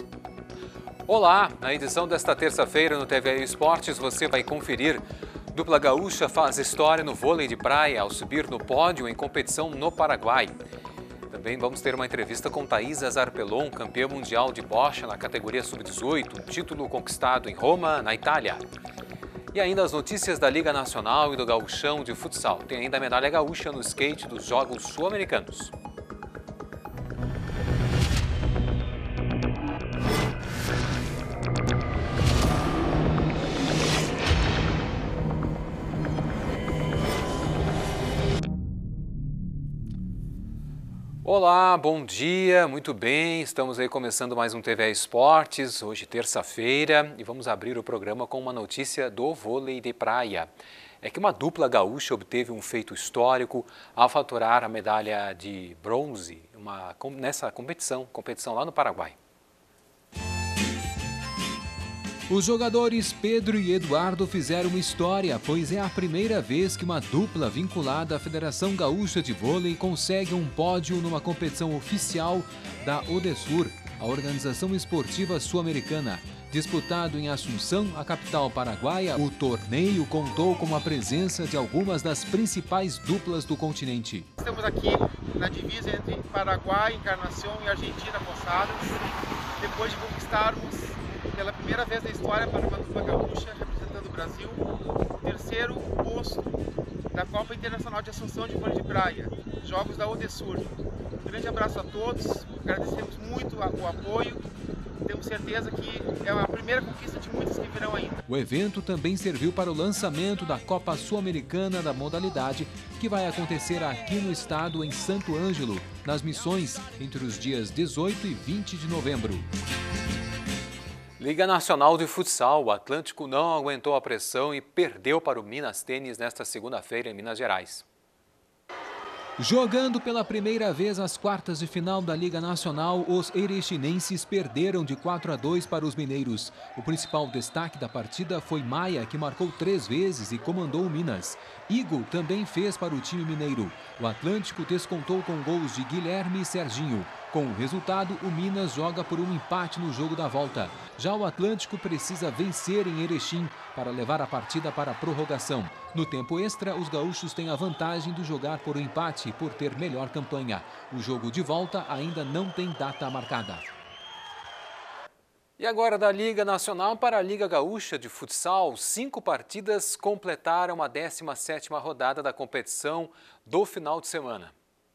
Olá, na edição desta terça-feira no TVE Esportes você vai conferir. Dupla gaúcha faz história no vôlei de praia ao subir no pódio em competição no Paraguai. Também vamos ter uma entrevista com Thaisa Zarpellon, campeã mundial de bocha na categoria sub-18, um título conquistado em Roma, na Itália. E ainda as notícias da Liga Nacional e do Gauchão de Futsal. Tem ainda a medalha gaúcha no skate dos Jogos Sul-Americanos. Olá, bom dia, muito bem, estamos aí começando mais um TVE Esportes, hoje terça-feira, e vamos abrir o programa com uma notícia do vôlei de praia. É que uma dupla gaúcha obteve um feito histórico ao faturar a medalha de bronze nessa competição lá no Paraguai. Os jogadores Pedro e Eduardo fizeram história, pois é a primeira vez que uma dupla vinculada à Federação Gaúcha de Vôlei consegue um pódio numa competição oficial da Odesur, a organização esportiva sul-americana. Disputado em Assunção, a capital paraguaia, o torneio contou com a presença de algumas das principais duplas do continente. Estamos aqui na divisa entre Paraguai, Encarnação e Argentina Posadas, depois de conquistarmos pela primeira vez na história para uma dupla gaúcha representando o Brasil, o terceiro posto da Copa Internacional de Assunção de Vôlei de Praia, Jogos da Odesur. Um grande abraço a todos, agradecemos muito o apoio, temos certeza que é a primeira conquista de muitas que virão ainda. O evento também serviu para o lançamento da Copa Sul-Americana da modalidade, que vai acontecer aqui no estado em Santo Ângelo, nas Missões, entre os dias 18 e 20 de novembro. Liga Nacional de Futsal, o Atlântico não aguentou a pressão e perdeu para o Minas Tênis nesta segunda-feira em Minas Gerais. Jogando pela primeira vez as quartas de final da Liga Nacional, os erechinenses perderam de 4-2 para os mineiros. O principal destaque da partida foi Maia, que marcou 3 vezes e comandou o Minas. Igor também fez para o time mineiro. O Atlântico descontou com gols de Guilherme e Serginho. Com o resultado, o Minas joga por um empate no jogo da volta. Já o Atlântico precisa vencer em Erechim para levar a partida para a prorrogação. No tempo extra, os gaúchos têm a vantagem de jogar por um empate por ter melhor campanha. O jogo de volta ainda não tem data marcada. E agora da Liga Nacional para a Liga Gaúcha de Futsal, 5 partidas completaram a 17ª rodada da competição do final de semana.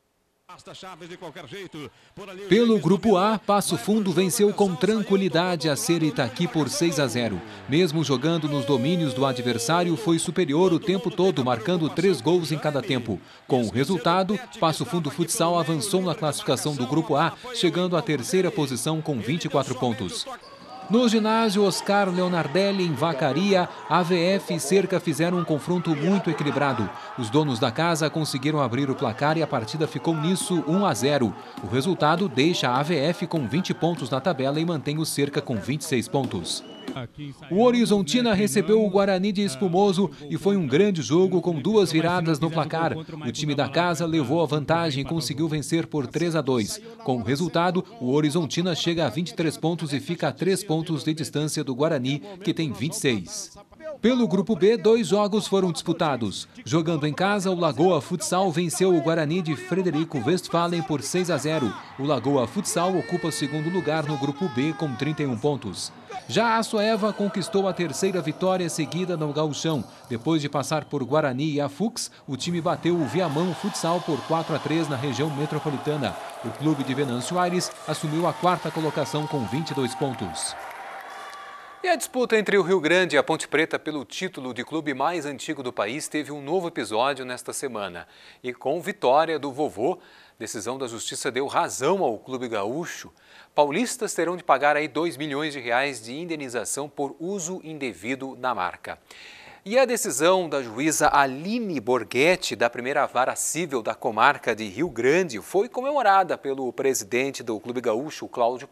Pelo Grupo A, Passo Fundo venceu com tranquilidade a Ser Itaqui por 6-0. Mesmo jogando nos domínios do adversário, foi superior o tempo todo, marcando 3 gols em cada tempo. Com o resultado, Passo Fundo Futsal avançou na classificação do Grupo A, chegando à 3ª posição com 24 pontos. No ginásio Oscar Leonardelli, em Vacaria, AVF e Cerca fizeram um confronto muito equilibrado. Os donos da casa conseguiram abrir o placar e a partida ficou nisso 1-0. O resultado deixa a AVF com 20 pontos na tabela e mantém o Cerca com 26 pontos. O Horizontina recebeu o Guarani de Espumoso e foi um grande jogo com 2 viradas no placar. O time da casa levou a vantagem e conseguiu vencer por 3-2. Com o resultado, o Horizontina chega a 23 pontos e fica a 3 pontos de distância do Guarani, que tem 26. Pelo Grupo B, 2 jogos foram disputados. Jogando em casa, o Lagoa Futsal venceu o Guarani de Frederico Westphalen por 6-0. O Lagoa Futsal ocupa o 2º lugar no Grupo B com 31 pontos. Já a Soeva conquistou a 3ª vitória seguida no Gauchão. Depois de passar por Guarani e Afux, o time bateu o Viamão Futsal por 4-3 na região metropolitana. O clube de Venâncio Aires assumiu a 4ª colocação com 22 pontos. E a disputa entre o Rio Grande e a Ponte Preta pelo título de clube mais antigo do país teve um novo episódio nesta semana. E com vitória do Vovô, decisão da Justiça deu razão ao clube gaúcho. Paulistas terão de pagar aí R$2 milhões de indenização por uso indevido da marca. E a decisão da juíza Aline Borghetti, da primeira vara civil da comarca de Rio Grande, foi comemorada pelo presidente do Clube Gaúcho, Cláudio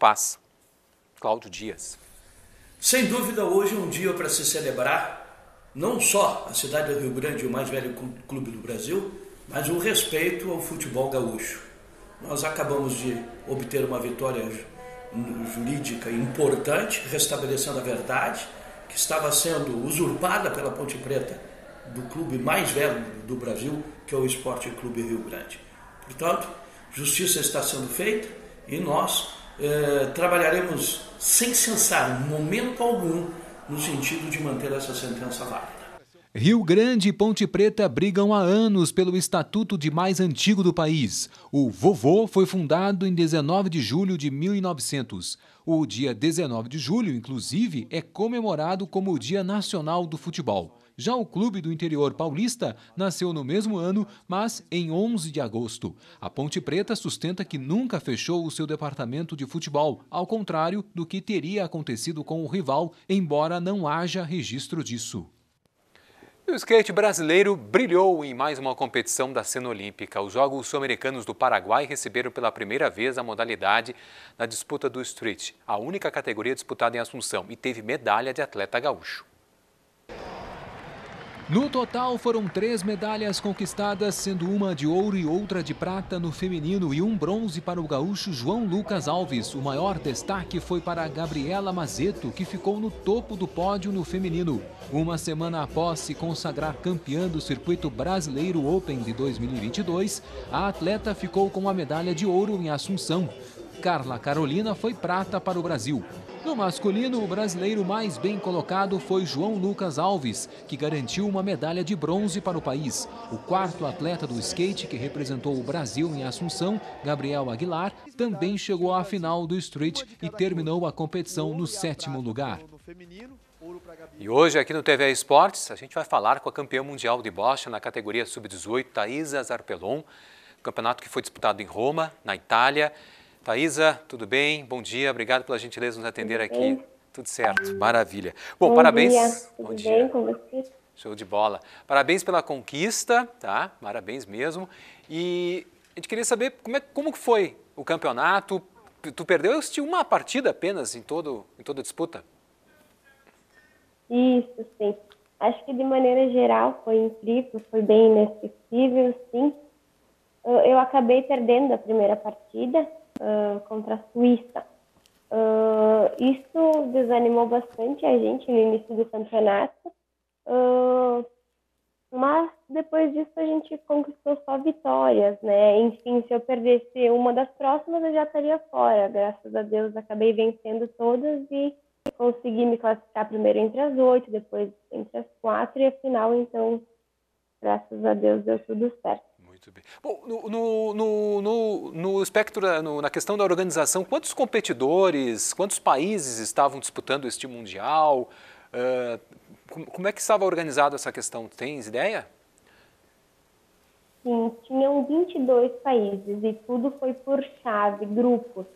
Dias. Sem dúvida, hoje é um dia para se celebrar não só a cidade do Rio Grande, o mais velho clube do Brasil, mas o respeito ao futebol gaúcho. Nós acabamos de obter uma vitória jurídica importante, restabelecendo a verdade, que estava sendo usurpada pela Ponte Preta, do clube mais velho do Brasil, que é o Esporte Clube Rio Grande. Portanto, justiça está sendo feita e nós trabalharemos sem cessar, em momento algum, no sentido de manter essa sentença válida. Rio Grande e Ponte Preta brigam há anos pelo estatuto de mais antigo do país. O Vovô foi fundado em 19 de julho de 1900. O dia 19 de julho, inclusive, é comemorado como o Dia Nacional do Futebol. Já o Clube do Interior Paulista nasceu no mesmo ano, mas em 11 de agosto. A Ponte Preta sustenta que nunca fechou o seu departamento de futebol, ao contrário do que teria acontecido com o rival, embora não haja registro disso. E o skate brasileiro brilhou em mais uma competição da cena olímpica. Os Jogos Sul-Americanos do Paraguai receberam pela primeira vez a modalidade na disputa do street, a única categoria disputada em Assunção, e teve medalha de atleta gaúcho. No total, foram 3 medalhas conquistadas, sendo uma de ouro e outra de prata no feminino e um bronze para o gaúcho João Lucas Alves. O maior destaque foi para a Gabriela Mazeto, que ficou no topo do pódio no feminino. Uma semana após se consagrar campeã do Circuito Brasileiro Open de 2022, a atleta ficou com a medalha de ouro em Assunção. Carla Carolina foi prata para o Brasil. No masculino, o brasileiro mais bem colocado foi João Lucas Alves, que garantiu uma medalha de bronze para o país. O quarto atleta do skate que representou o Brasil em Assunção, Gabriel Aguilar, também chegou à final do street e terminou a competição no 7º lugar. E hoje, aqui no TV Esportes, a gente vai falar com a campeã mundial de bocha na categoria sub-18, Thaisa Zarpellon, campeonato que foi disputado em Roma, na Itália. Thaisa, tudo bem? Bom dia, obrigado pela gentileza de nos atender aqui. Tudo certo, maravilha. Bom, parabéns. Dia. Tudo bem com você? Show de bola. Parabéns pela conquista, tá? Parabéns mesmo. E a gente queria saber como que foi o campeonato. Tu perdeu, eu assisti uma partida apenas em toda a disputa. Isso, sim. Acho que de maneira geral foi incrível, foi bem inesquecível, sim. Eu acabei perdendo a primeira partida contra a Suíça. Isso desanimou bastante a gente no início do campeonato, mas depois disso a gente conquistou só vitórias, né? Enfim, se eu perdesse uma das próximas eu já estaria fora. Graças a Deus acabei vencendo todas e consegui me classificar primeiro entre as 8, depois entre as 4 e a final, então, graças a Deus deu tudo certo. Muito bem. Bom, no espectro, na questão da organização, quantos competidores, quantos países estavam disputando este Mundial? Como é que estava organizada essa questão? Tens ideia? Sim, tinham 22 países e tudo foi por chave, grupos.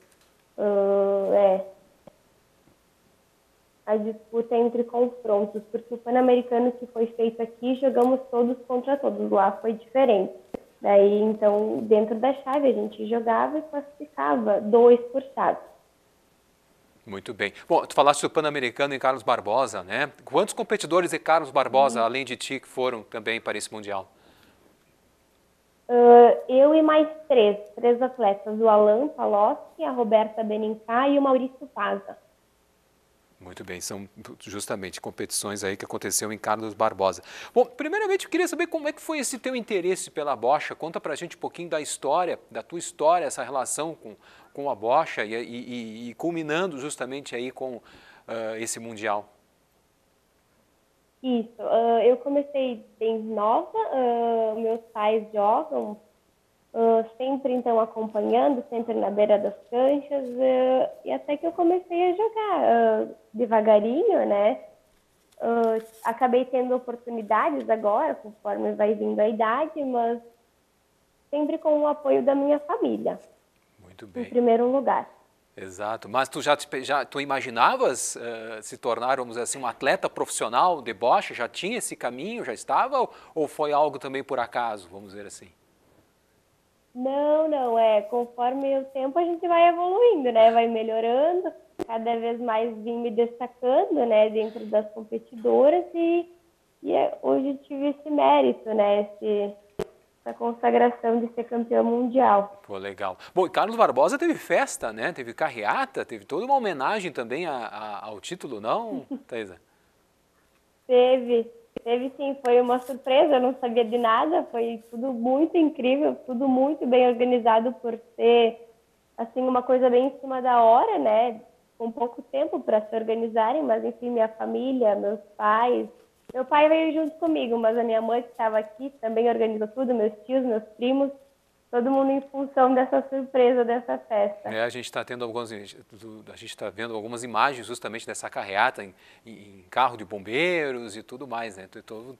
A disputa é entre confrontos, porque o Pan-Americano que foi feito aqui, jogamos todos contra todos, lá foi diferente. Daí, então, dentro da chave, a gente jogava e classificava 2 por chave. Muito bem. Bom, tu falaste do Pan-Americano e Carlos Barbosa, né? Quantos competidores de Carlos Barbosa, além de ti, que foram também para esse Mundial? Eu e mais 3 atletas, o Alan Palocci, a Roberta Benincá e o Maurício Paza. Muito bem, são justamente competições aí que aconteceu em Carlos Barbosa. Bom, primeiramente eu queria saber como é que foi esse teu interesse pela bocha. Conta pra gente um pouquinho da história, da tua história, essa relação com a bocha e culminando justamente aí com esse Mundial. Isso, eu comecei bem nova, meus pais jogam, sempre então acompanhando, sempre na beira das canchas, e até que eu comecei a jogar devagarinho, né? Acabei tendo oportunidades agora, conforme vai vindo a idade, mas sempre com o apoio da minha família. Muito bem. Em primeiro lugar. Exato, mas tu imaginavas se tornar, vamos dizer assim, um atleta profissional de bocha? Já tinha esse caminho, já estava, ou foi algo também por acaso, vamos dizer assim? Não, conforme o tempo a gente vai evoluindo, né? Vai melhorando, cada vez mais vim me destacando, né? Dentro das competidoras e hoje tive esse mérito, né? essa consagração de ser campeã mundial. Pô, legal. Bom, e Carlos Barbosa teve festa, né? Teve carreata, teve toda uma homenagem também ao título, não, Thaisa? Teve sim, foi uma surpresa, eu não sabia de nada, foi tudo muito incrível, tudo muito bem organizado por ser, assim, uma coisa bem em cima da hora, né? Com pouco tempo para se organizarem, mas enfim, minha família, meus pais. Meu pai veio junto comigo, mas a minha mãe que estava aqui também organizou tudo, meus tios, meus primos, todo mundo em função dessa surpresa, dessa festa. A gente está vendo algumas imagens justamente dessa carreata em carro de bombeiros e tudo mais, né?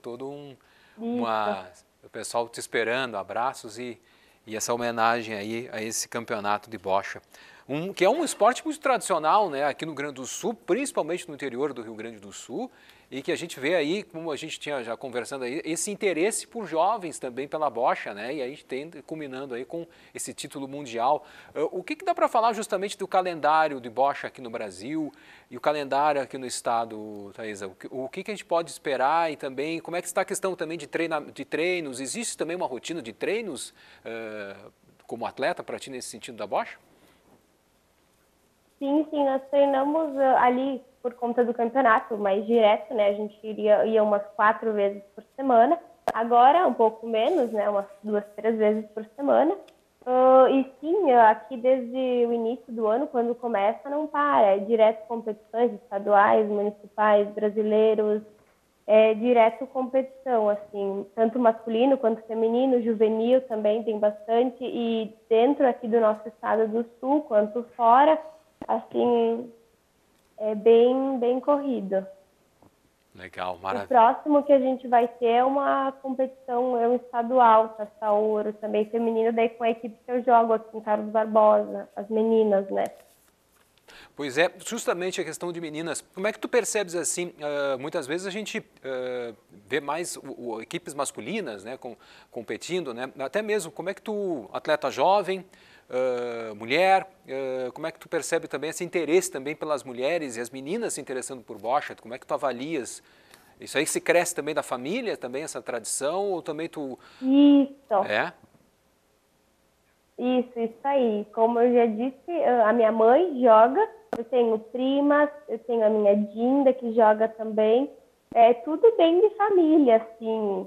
O pessoal te esperando, abraços e essa homenagem aí a esse campeonato de bocha. Que é um esporte muito tradicional, né, aqui no Rio Grande do Sul, principalmente no interior do Rio Grande do Sul, e que a gente vê aí, como a gente tinha já conversando aí, esse interesse por jovens também pela bocha, né, e aí tem culminando aí com esse título mundial. O que dá para falar justamente do calendário de bocha aqui no Brasil e o calendário aqui no estado, Thaisa? O que a gente pode esperar e também como é que está a questão também de treinos? Existe também uma rotina de treinos como atleta para ti nesse sentido da bocha? Sim, nós treinamos ali por conta do campeonato, mais direto, né? A gente ia umas 4 vezes por semana. Agora, um pouco menos, né? Umas 2, 3 vezes por semana. E sim, aqui desde o início do ano, quando começa, não para. É direto competições estaduais, municipais, brasileiros. É direto competição, assim, tanto masculino quanto feminino, juvenil também tem bastante. E dentro aqui do nosso estado do Sul, quanto fora, assim, é bem corrido. Legal, maravilha. O próximo que a gente vai ter é uma competição, um estadual, Taça Ouro, também feminino, daí com a equipe que eu jogo aqui em Carlos Barbosa, as meninas, né? Pois é, justamente a questão de meninas, como é que tu percebes assim, muitas vezes a gente vê mais equipes masculinas, né, competindo, né, até mesmo como é que tu, atleta jovem, mulher, como é que tu percebe também esse interesse também pelas mulheres e as meninas se interessando por bocha, como é que tu avalias? Isso aí se cresce também da família, também essa tradição, ou também tu... Isso. É? Isso aí. Como eu já disse, a minha mãe joga, eu tenho primas, eu tenho a minha Dinda que joga também. É tudo bem de família, assim.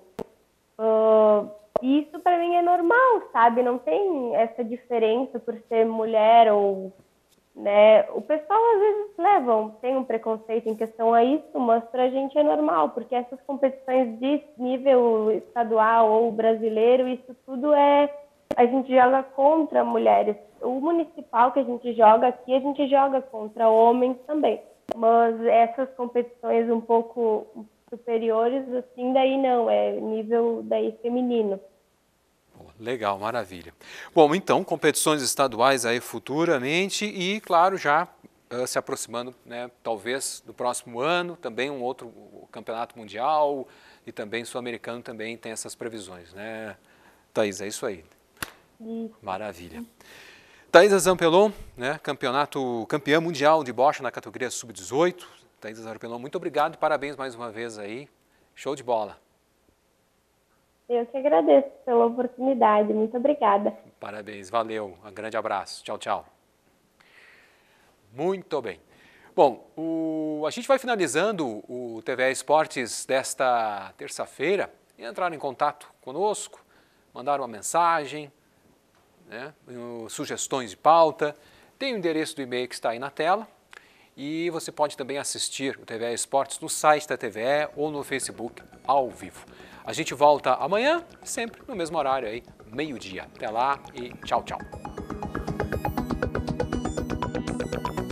Isso para mim é normal, sabe? Não tem essa diferença por ser mulher ou... né? O pessoal às vezes tem um preconceito em questão a isso, mas pra gente é normal, porque essas competições de nível estadual ou brasileiro, isso tudo a gente joga contra mulheres. O municipal que a gente joga aqui, a gente joga contra homens também. Mas essas competições um pouco superiores, assim, daí não, é nível daí feminino. Legal, maravilha. Bom, então, competições estaduais aí futuramente e, claro, já se aproximando, né, talvez do próximo ano, também um outro campeonato mundial e também sul-americano também tem essas previsões, né, Thaís? É isso aí. Maravilha. Thaisa Zampellon, né, campeã mundial de bocha na categoria sub-18. Thaisa Zampellon, muito obrigado e parabéns mais uma vez aí. Show de bola. Eu que agradeço pela oportunidade. Muito obrigada. Parabéns, valeu. Um grande abraço. Tchau, tchau. Muito bem. Bom, a gente vai finalizando o TVE Esportes desta terça-feira. E entrar em contato conosco, mandar uma mensagem, né, sugestões de pauta. Tem o endereço do e-mail que está aí na tela. E você pode também assistir o TVE Esportes no site da TVE ou no Facebook ao vivo. A gente volta amanhã, sempre no mesmo horário aí, meio-dia. Até lá e tchau, tchau.